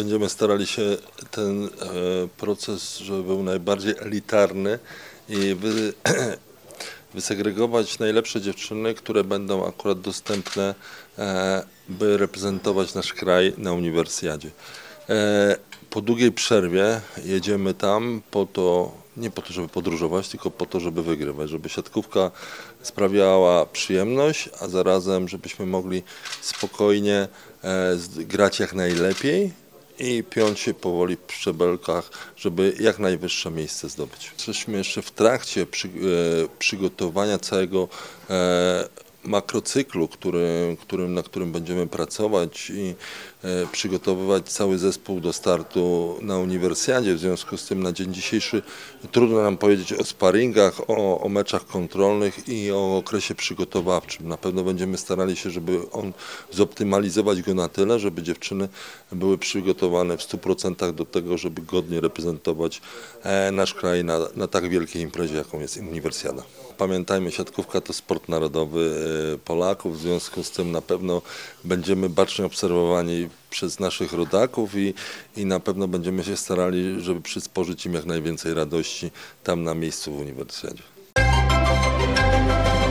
Będziemy starali się ten proces, żeby był najbardziej elitarny i wysegregować najlepsze dziewczyny, które będą akurat dostępne, by reprezentować nasz kraj na uniwersjadzie. Po długiej przerwie jedziemy tam nie po to, żeby podróżować, tylko po to, żeby wygrywać, żeby siatkówka sprawiała przyjemność, a zarazem, żebyśmy mogli spokojnie grać jak najlepiej i piąć się powoli w szczebelkach, żeby jak najwyższe miejsce zdobyć. Jesteśmy jeszcze w trakcie przygotowania całego makrocyklu, na którym będziemy pracować i przygotowywać cały zespół do startu na uniwersjadzie. W związku z tym na dzień dzisiejszy trudno nam powiedzieć o sparingach, o meczach kontrolnych i o okresie przygotowawczym. Na pewno będziemy starali się, żeby zoptymalizować go na tyle, żeby dziewczyny były przygotowane w 100% do tego, żeby godnie reprezentować nasz kraj na tak wielkiej imprezie, jaką jest uniwersjada. Pamiętajmy, siatkówka to sport narodowy Polaków, w związku z tym na pewno będziemy bacznie obserwowani przez naszych rodaków i na pewno będziemy się starali, żeby przysporzyć im jak najwięcej radości tam na miejscu w uniwersjadzie.